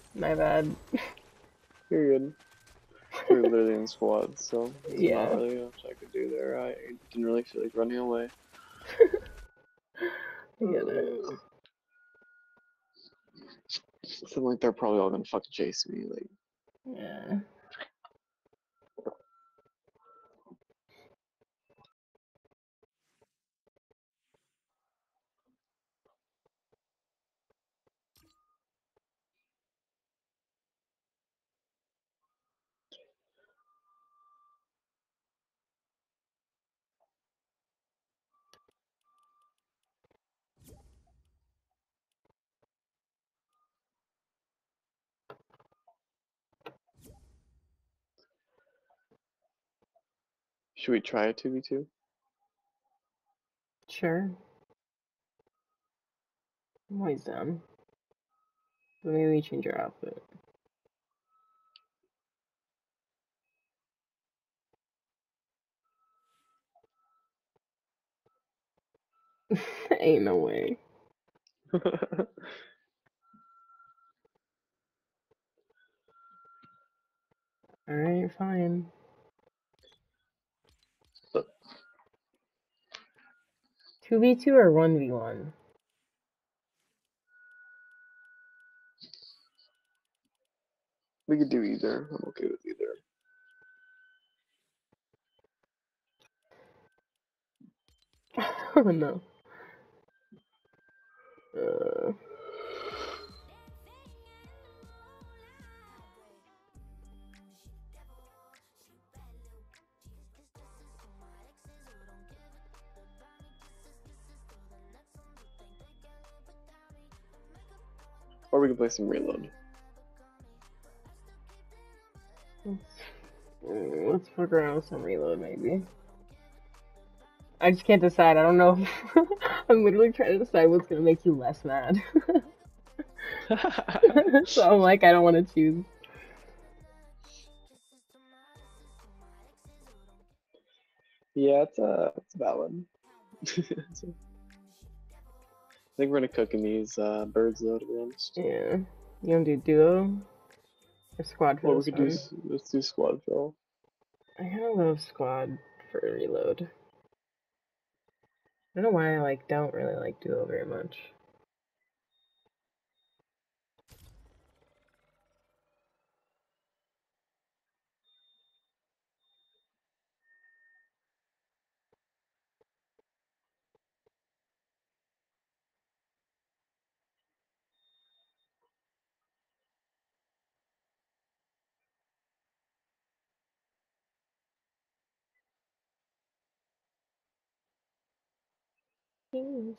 My bad. You're good. We're literally in squads, so there's Yeah. not really much I could do there. I didn't really feel like running away. I get it. Something like they're probably all gonna fucking chase me. Like, Yeah. should we try a 2v2? Sure. I'm always down. But maybe we change your outfit. Ain't no way. Alright, fine. But 2v2 or 1v1? we could do either. I'm okay with either. Oh no. Uh, Or we can play some reload. let's fuck around with some reload, maybe. I just can't decide. I don't know. I'm literally trying to decide what's gonna make you less mad. So I'm like, I don't want to choose. Yeah, it's valid. I think we're gonna cook in these birds though, to be honest. Yeah. You want to do duo or squad for Well, we this could do one? let's do squad draw. I kind of love squad for reload. I don't know why I don't really like duo very much. You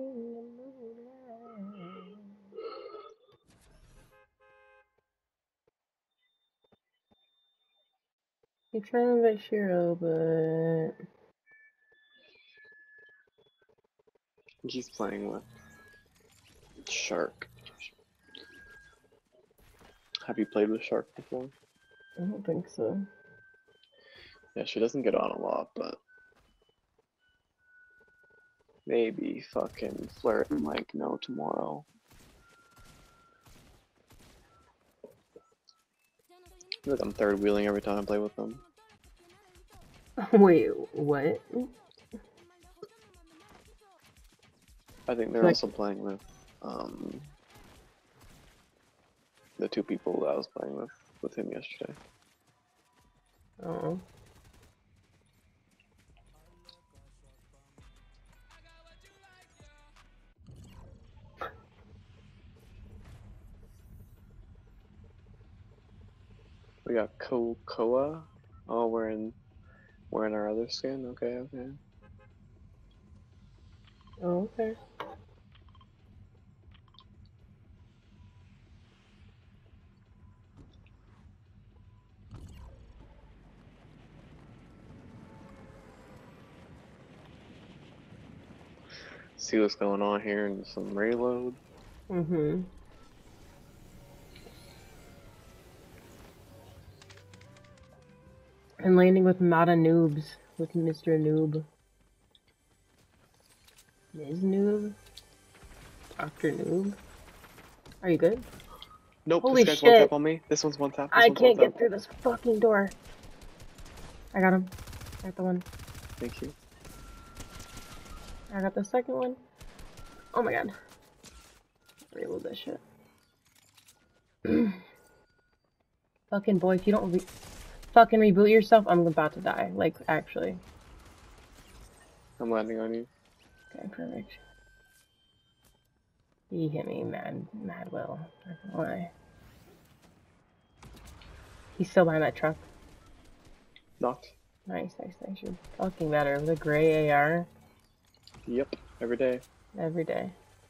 trying to invite Shiro, but He's playing with Shark. Have you played with Shark before? I don't think so. Yeah, she doesn't get on a lot, but maybe fucking flirt and like no tomorrow. I feel like I'm third wheeling every time I play with them. Wait, what? I think they're Like, also playing with the two people that I was playing with him yesterday. oh. We got Koa. Oh, we're in our other skin. Okay, okay. Oh, okay. See what's going on here and some reload. Mm-hmm. And landing with Mata Noobs, with Mr. Noob. Ms. Noob? Dr. Noob? Are you good? Nope, Holy this guy's one shit. tap on me. This one's one tap. This I one's one can't tap. get through this fucking door. I got him. I got the one. Thank you. I got the second one. Oh my god. Reload this shit. Fucking boy, if you don't fucking reboot yourself, I'm about to die. Like, actually. I'm landing on you. Okay, perfect. He hit me mad well. Not gonna lie. He's still behind that truck. Knocked. Nice. You're fucking better with a gray AR. Yep, every day. Every day.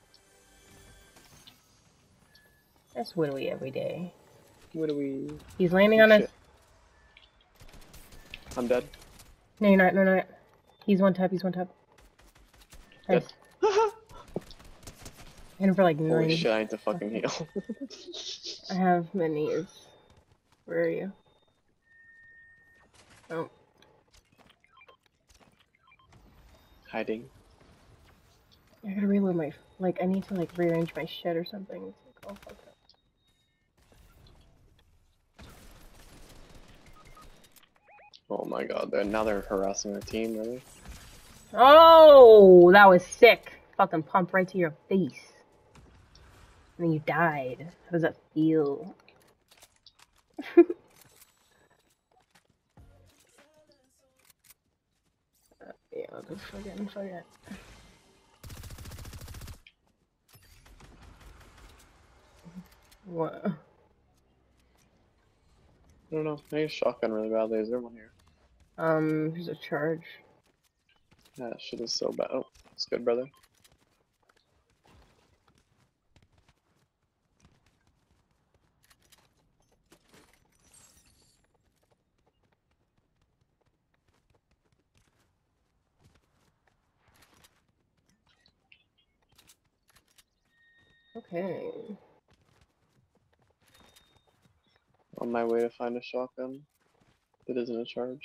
That's Widowy every day. What do we... He's landing on us. Shit. I'm dead. No, you're not. No. He's one tap. Nice. Dead. Hit him for like Holy 90. shit, I need to fucking heal. I have minis. Where are you? Oh. Hiding. I gotta reload my... Like, I need to like rearrange my shit or something. It's like, oh, fuck that. Oh my god, now they're harassing the team, really? Oh, that was sick. Fucking pump right to your face. And then you died. How does that feel? Yeah, I'll just forget. What? I don't know. I need a shotgun really badly. Is there one here? There's a charge. That shit is so bad. Oh, it's good, brother. Okay. On my way to find a shotgun that isn't a charge.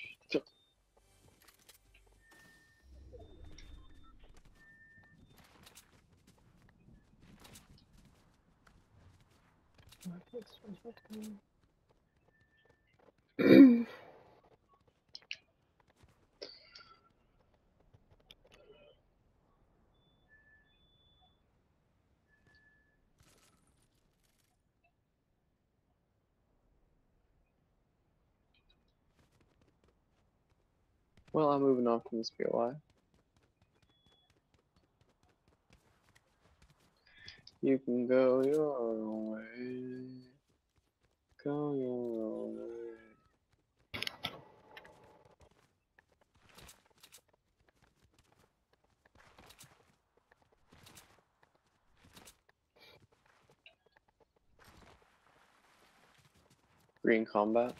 Well, I'm moving on from this POI. You can go your own way. Go your own way. Green combat.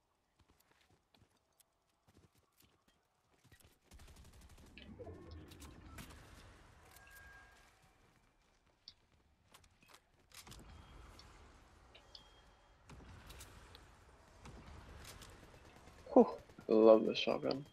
Whew. I love this shotgun.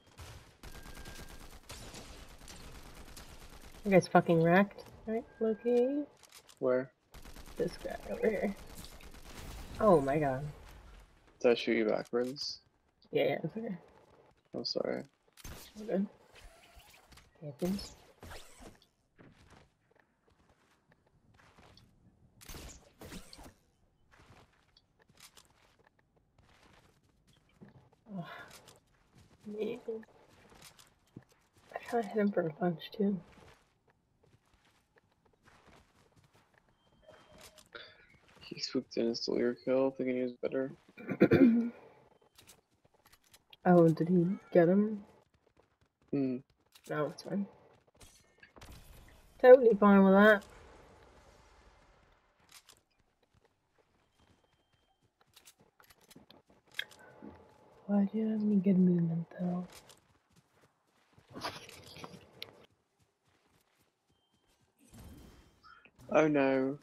You guys fucking wrecked, right, Loki? Where? This guy over here. Oh my god. Did I shoot you backwards? Yeah, it's okay. I'm sorry. All good. Happens. Oh, man. I tried to hit him for a punch too. He swooped in and stole your kill, thinking he was better. Oh, did he get him? Hmm. No, it's fine. Totally fine with that. Why do you have any good movement though? Oh no.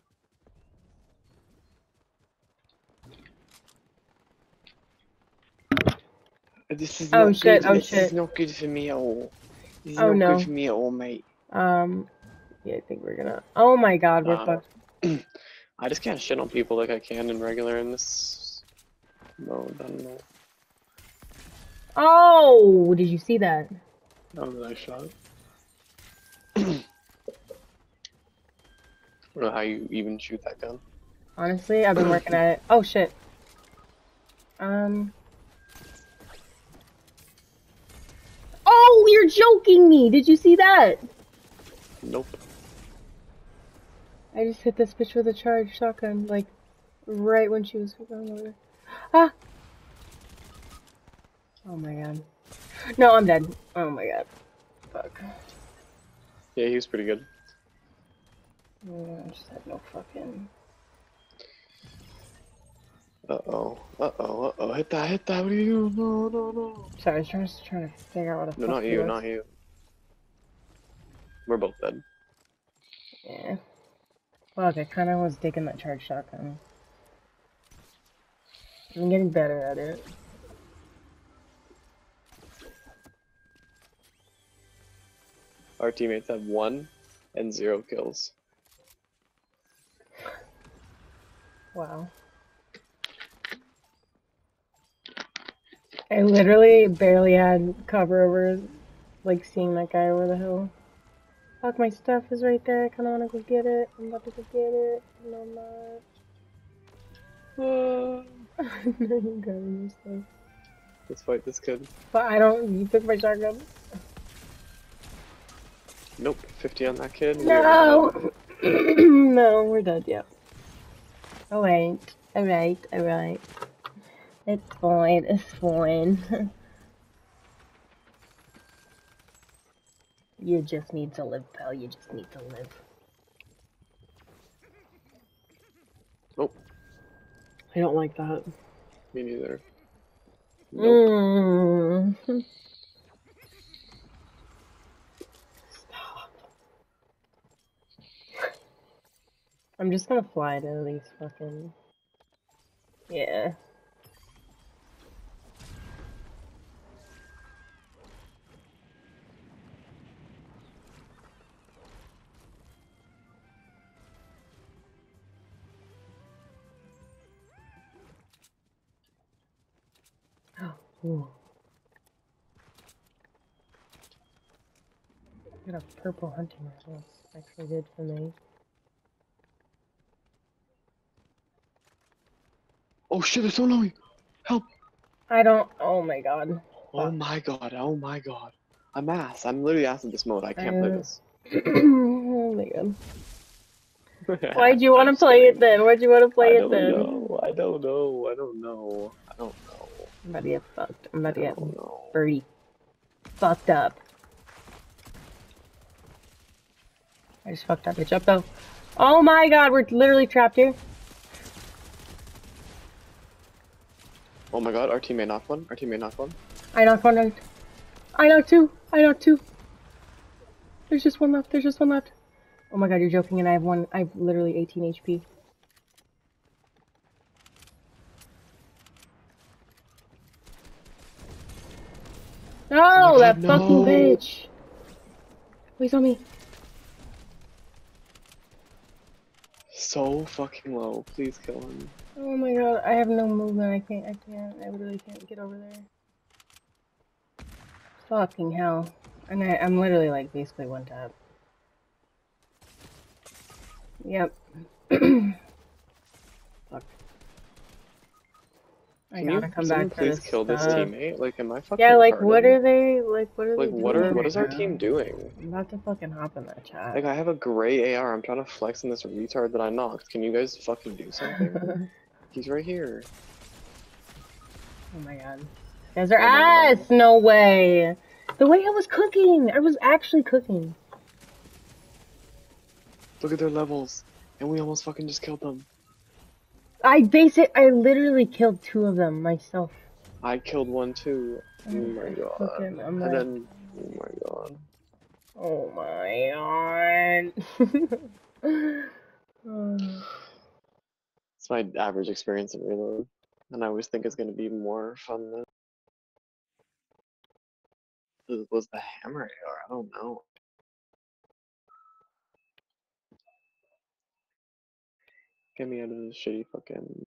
This is Oh not shit, good. oh This shit. is not good for me at all. This is Oh, not no. good for me at all, mate. Yeah, I think we're gonna. Oh my god, we're fucked. I just can't shit on people like I can in regular in this mode. I don't know. Oh, did you see that? That was a nice shot. I don't know how you even shoot that gun. Honestly, I've been working at it. Oh shit. Oh, you're joking me. Did you see that? Nope. I just hit this bitch with a charged shotgun, like, right when she was going over there. Ah! Oh my god. No, I'm dead. Oh my god. Fuck. Yeah, he was pretty good. Yeah, I just had no fucking... Uh-oh. Uh-oh. Uh-oh. Hit that. Hit that. What are you doing? No, no, no. Sorry, I was trying to figure out what the No, fuck not he you. was. Not you. We're both dead. Yeah. Fuck, I kinda was digging that charged shotgun. I'm getting better at it. Our teammates have 1 and 0 kills. Wow. I literally barely had cover over, like, seeing that guy over the hill. Fuck, my stuff is right there. I kinda wanna go get it. I'm about to go get it. No, I'm not. No, you got your stuff. Let's fight this kid. But I don't. You took my shotgun. Nope. 50 on that kid. No! No, we're dead, yeah. Alright. Alright, alright. It's fine, it's fine. You just need to live, pal. You just need to live. Oh, I don't like that. me neither. Nope. Stop. I'm just gonna fly to these fucking... Yeah. Ooh. I got a purple hunting rifle. That's actually good for me. Oh shit, there's someone on me! Help! I don't... Oh my god. Oh my god, oh my god. I'm ass. I'm literally ass in this mode. I can't play this. Oh my god. Why'd you want to play it then? Why'd you want to play it then? I don't know. I don't know. I don't know. I'm about to get fucked. I'm about to get know. pretty fucked up. I just fucked that bitch up though. Oh my god, we're literally trapped here. Oh my god, our teammate knocked one. Our teammate knocked one. I knocked one out. I knocked two. I knocked two. There's just one left. There's just one left. Oh my god, you're joking, and I have one. I have literally 18 HP. No, Oh that god, fucking no. bitch. Please on me. So fucking low. Please kill him. Oh my god, I have no movement. I literally can't get over there. Fucking hell. And I'm literally like basically one tap. Yep. Fuck. I gotta come back for please this kill this stuff. teammate? Like, am I fucking Yeah, like retarded? what are they what are Like, they what doing? what is our right team now? doing? I'm about to fucking hop in that chat. Like, I have a gray AR. I'm trying to flex on this retard that I knocked. Can you guys fucking do something? He's right here. Oh my god. You guys are ass! God. No way! The way I was cooking! I was actually cooking. Look at their levels. And we almost fucking just killed them. I literally killed two of them myself. I killed one too. Oh my god. Fucking, And then, oh my god. Oh my god. It's my average experience in Reload. And I always think it's gonna be more fun than it was the hammer AR. I don't know. Get me out of this shitty fucking